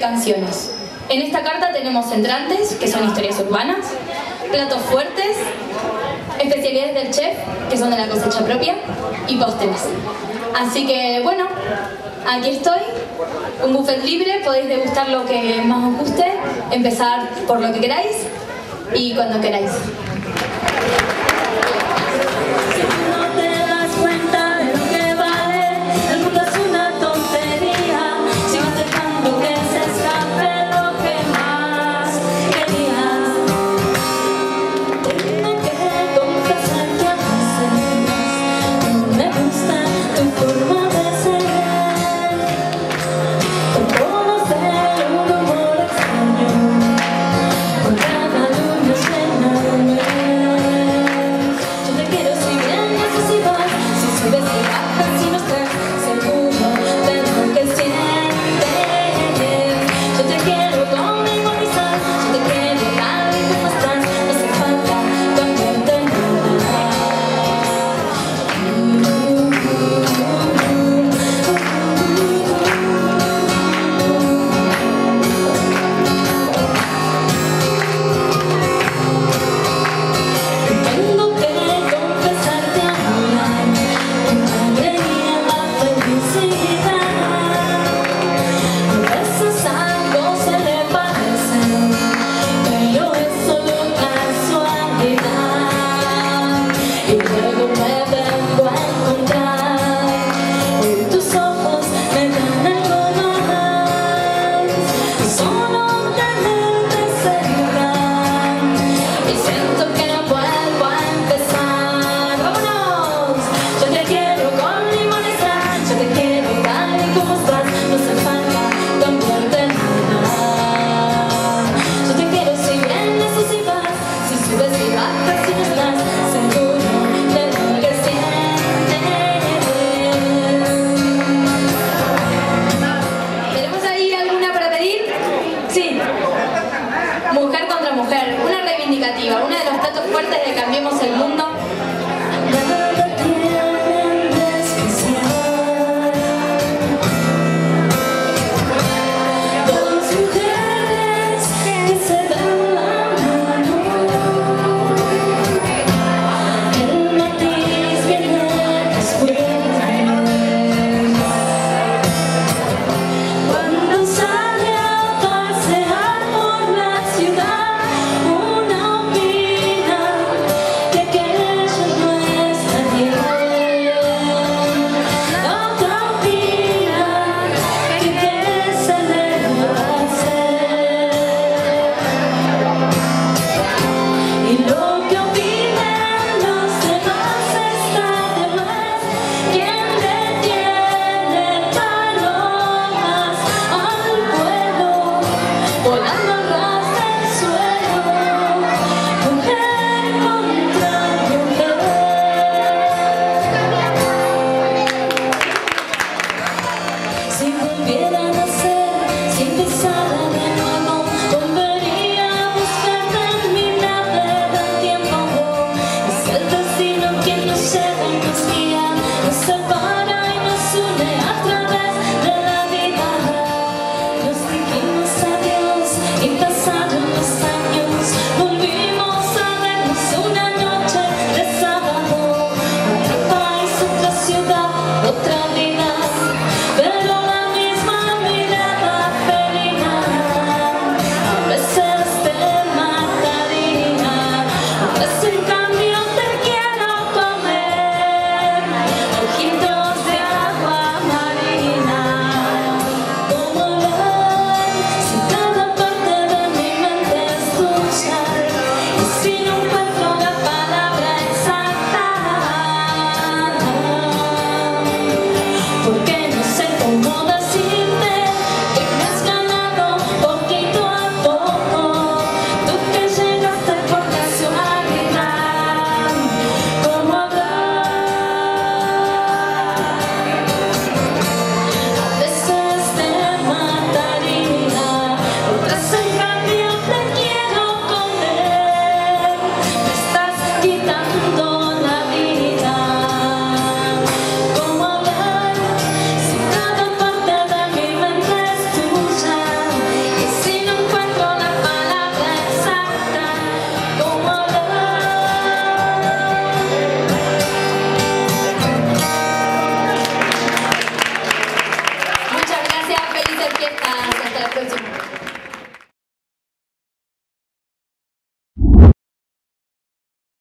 canciones. En esta carta tenemos entrantes, que son historias urbanas, platos fuertes, especialidades del chef, que son de la cosecha propia, y postres. Así que bueno, aquí estoy, un buffet libre, podéis degustar lo que más os guste, empezar por lo que queráis y cuando queráis. Una de los platos fuertes de Cambiemos el Mundo. Que fiestas. Hasta la próxima.